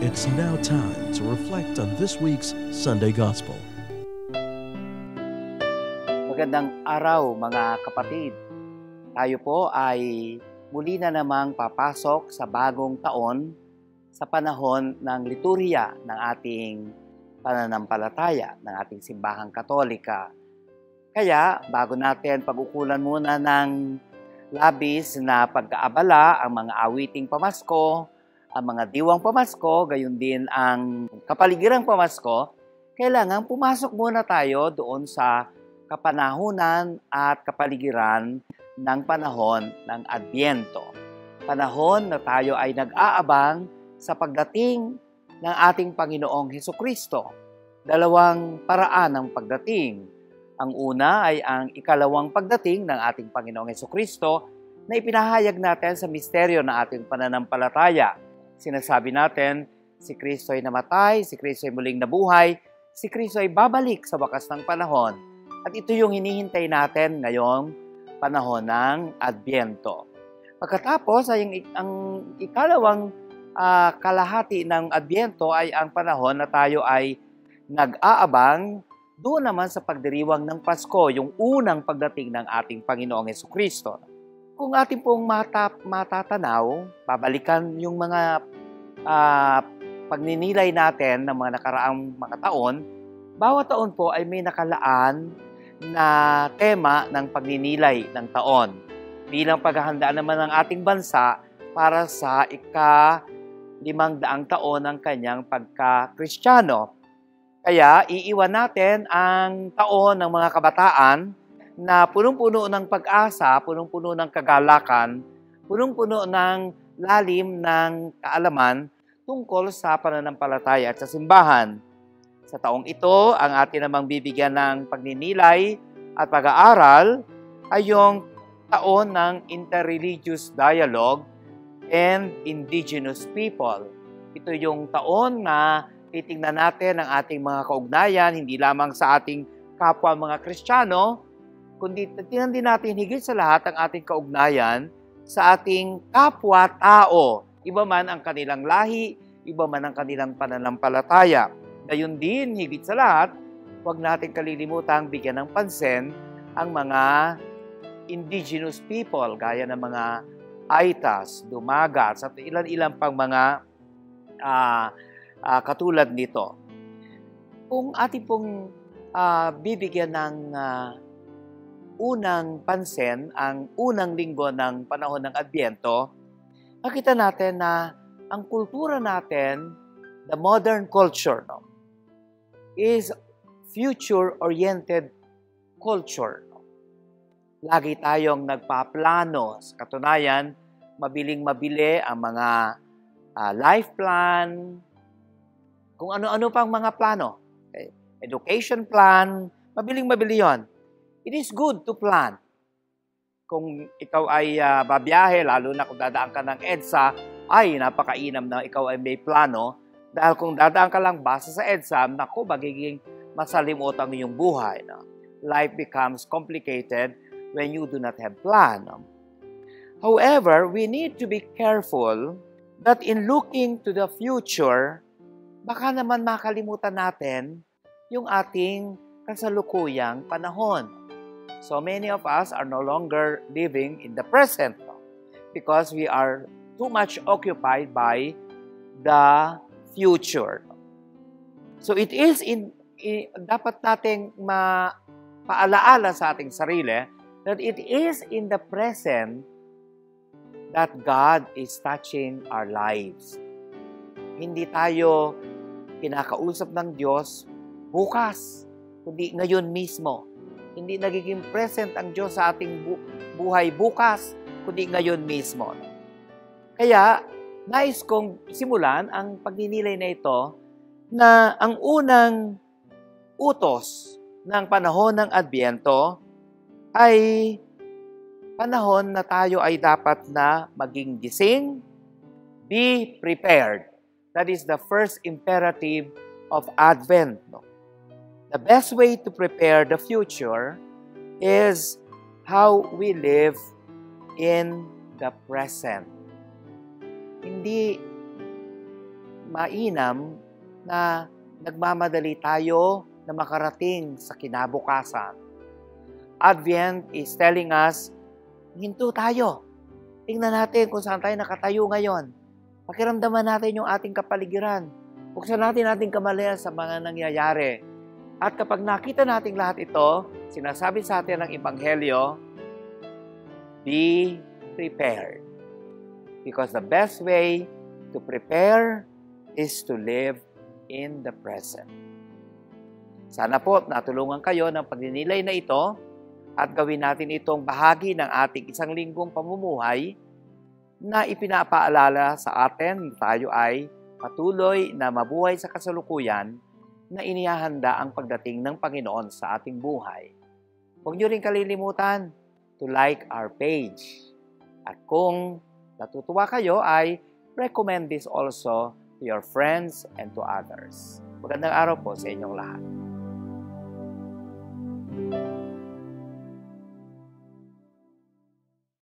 It's now time to reflect on this week's Sunday Gospel. Magandang araw mga kapatid. Tayo po ay muli na namang papasok sa bagong taon sa panahon ng liturhiya ng ating pananampalataya, ng ating simbahang Katolika. Kaya bago natin pag-ukulan muna ng labis na pagkaabala ang mga awiting pamasko, ang mga diwang pamasko, gayon din ang kapaligirang pamasko, kailangan pumasok muna tayo doon sa kapanahunan at kapaligiran ng panahon ng Adbyento. Panahon na tayo ay nag-aabang sa pagdating ng ating Panginoong Hesukristo. Dalawang paraan ng pagdating. Ang una ay ang ikalawang pagdating ng ating Panginoong Hesukristo na ipinahayag natin sa misteryo ng ating pananampalataya. Sinasabi natin, si Kristo ay namatay, si Kristo ay muling nabuhay, si Kristo ay babalik sa wakas ng panahon. At ito yung hinihintay natin ngayong panahon ng Adbyento. Pagkatapos, ang ikalawang kalahati ng Adbyento ay ang panahon na tayo ay nag-aabang doon naman sa pagdiriwang ng Pasko, yung unang pagdating ng ating Panginoong Hesukristo. Kung ating pong matatanaw, babalikan yung mga pagninilay natin ng mga nakaraang mga taon, bawat taon po ay may nakalaan na tema ng pagninilay ng taon. Bilang paghahanda naman ng ating bansa para sa ika-500 taon ng kanyang pagka-Kristiyano. Kaya iiwan natin ang taon ng mga kabataan na punong-puno ng pag-asa, punong-puno ng kagalakan, punong-puno ng lalim ng kaalaman tungkol sa pananampalataya at sa simbahan. Sa taong ito, ang atin namang bibigyan ng pagninilay at pag-aaral ay yung taon ng Interreligious Dialogue and Indigenous People. Ito yung taon na titingnan natin ang ating mga kaugnayan, hindi lamang sa ating kapwa mga Kristiyano, kundi tingnan din natin higit sa lahat ang ating kaugnayan sa ating kapwa-tao. Iba man ang kanilang lahi, iba man ang kanilang pananampalataya. Gayon din, higit sa lahat, huwag natin kalilimutang bigyan ng pansin ang mga indigenous people, gaya ng mga Aitas, Dumagas, at ilan-ilan pang mga katulad nito. Kung ating pong bibigyan ng unang pansin, ang unang linggo ng panahon ng Adbyento, makita natin na ang kultura natin, the modern culture, is future-oriented culture. Lagi tayong nagpaplano. Sa katunayan, mabiling-mabili ang mga life plan, kung ano-ano pang mga plano. Okay? Education plan, mabiling-mabili yon. It is good to plan. Kung ikaw ay babiyahe, lalo na kung dadaan ka ng EDSA, ay napakainam na ikaw ay may plano. Dahil kung dadaan ka lang base sa EDSA, naku, magiging masalimot ang iyong buhay. No? Life becomes complicated when you do not have plan. No? However, we need to be careful that in looking to the future, baka naman makalimutan natin yung ating kasalukuyang panahon. So many of us are no longer living in the present because we are too much occupied by the future. So it is dapat nating mapaalaala sa ating sarili that it is in the present that God is touching our lives. Hindi tayo kinakausap ng Diyos bukas, kundi ngayon mismo. Hindi nagiging present ang Diyos sa ating buhay bukas, kundi ngayon mismo. Kaya, nais kong simulan ang pagninilay na ito na ang unang utos ng panahon ng Adbyento ay panahon na tayo ay dapat na maging gising, be prepared. That is the first imperative of Advent. The best way to prepare the future is how we live in the present. Hindi mainam na nagmamadali tayo na makarating sa kinabukasan. Advent is telling us, hinto tayo. Tingnan natin kung saan tayo nakatayo ngayon. Pakiramdaman natin yung ating kapaligiran. Buksan natin ating kamalayan sa mga nangyayari. At kapag nakita natin lahat ito, sinasabi sa atin ng Ebanghelyo, be prepared. Because the best way to prepare is to live in the present. Sana po natulungan kayo ng pagninilay na ito at gawin natin itong bahagi ng ating isang linggong pamumuhay na ipinapaalala sa atin na tayo ay patuloy na mabuhay sa kasalukuyan na inihahanda ang pagdating ng Panginoon sa ating buhay. Huwag niyo rin kalilimutan to like our page. At kung natutuwa kayo ay recommend this also to your friends and to others. Magandang araw po sa inyong lahat.